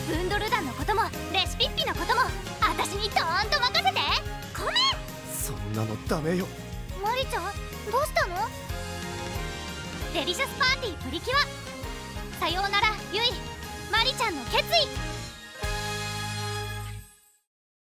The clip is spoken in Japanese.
ブンドル団のこともレシピッピのことも私にドーンと任せて。ごめん。 そんなのダメよ。 マリちゃんどうしたの？デリシャスパーティープリキュア。さようならユイ。マリちゃんの決意。